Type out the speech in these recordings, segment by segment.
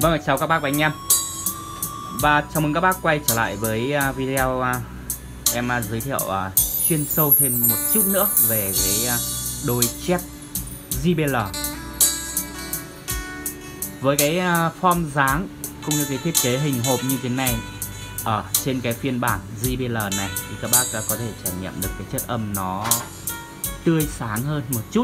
Vâng, chào các bác và anh em. Và chào mừng các bác quay trở lại với video em giới thiệu chuyên sâu thêm một chút nữa về cái đôi chép JBL. Với cái form dáng cũng như cái thiết kế hình hộp như thế này ở trên cái phiên bản JBL này thì các bác có thể trải nghiệm được cái chất âm nó tươi sáng hơn một chút.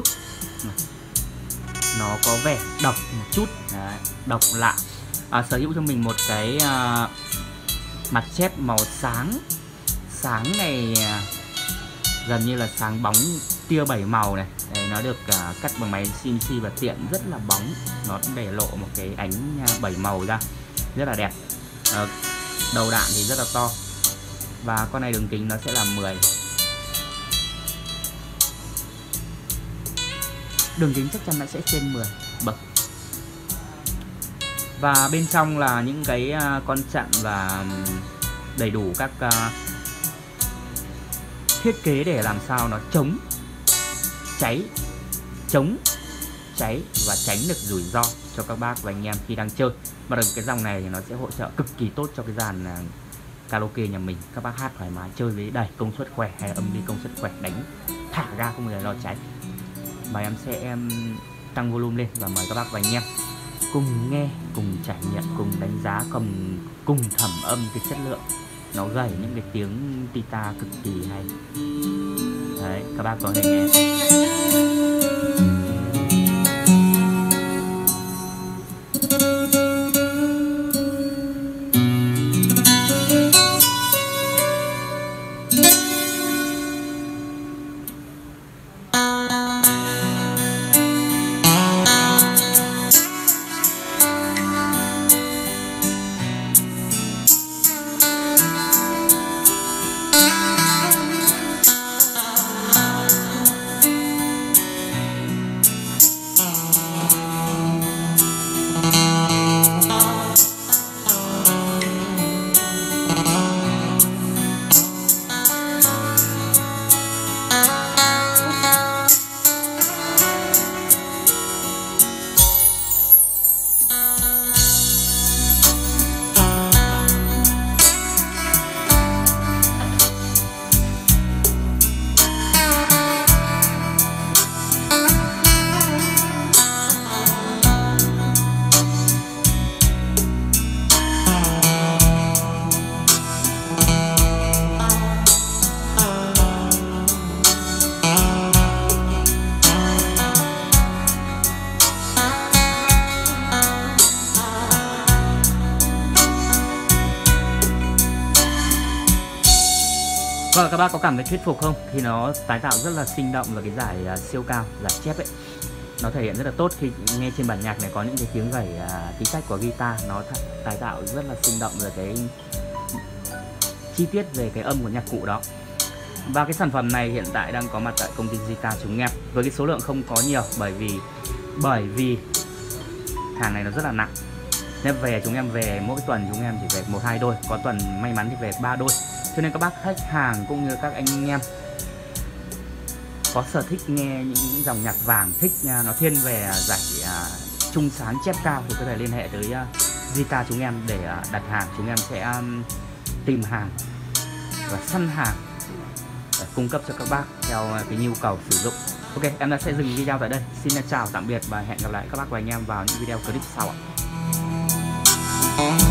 Nó có vẻ độc một chút. Đấy, độc lạ. Sở hữu cho mình một cái mặt chép màu sáng. Sáng này gần như là sáng bóng tia 7 màu này. Đấy, nó được cắt bằng máy CNC và tiện rất là bóng. Nó để lộ một cái ánh 7 màu ra, rất là đẹp. Đầu đạn thì rất là to. Và con này đường kính nó sẽ là 10. Đường kính chắc chắn nó sẽ trên 10 bậc. Và bên trong là những cái con chặn và đầy đủ các thiết kế để làm sao nó chống cháy và tránh được rủi ro cho các bác và anh em khi đang chơi. Và được cái dòng này thì nó sẽ hỗ trợ cực kỳ tốt cho cái dàn karaoke nhà mình. Các bác hát thoải mái, chơi với đầy công suất khỏe hay âm đi công suất khỏe, đánh thả ga không bao giờ lo cháy. Và em sẽ tăng volume lên và mời các bác và anh em cùng nghe, cùng trải nghiệm, cùng đánh giá, cùng thẩm âm cái chất lượng. Nó gảy những cái tiếng guitar cực kỳ hay. Đấy, các bác có thể nghe. Vâng, các bác có cảm thấy thuyết phục không? Thì nó tái tạo rất là sinh động và cái giải siêu cao, giải chép ấy. Nó thể hiện rất là tốt khi nghe trên bản nhạc này có những cái tiếng gảy tí tách của guitar. Nó tái tạo rất là sinh động về cái chi tiết về cái âm của nhạc cụ đó. Và cái sản phẩm này hiện tại đang có mặt tại công ty JK chúng em. Với cái số lượng không có nhiều bởi vì hàng này nó rất là nặng. Nên chúng em về mỗi tuần chúng em chỉ về 1-2 đôi, có tuần may mắn thì về 3 đôi. Cho nên các bác khách hàng cũng như các anh em có sở thích nghe những dòng nhạc vàng, thích nó thiên về giải trung sáng chép cao thì có thể liên hệ tới JK chúng em để đặt hàng. Chúng em sẽ tìm hàng và săn hàng để cung cấp cho các bác theo cái nhu cầu sử dụng. Ok, em đã sẽ dừng video tại đây. Xin chào tạm biệt và hẹn gặp lại các bác và anh em vào những video clip sau ạ.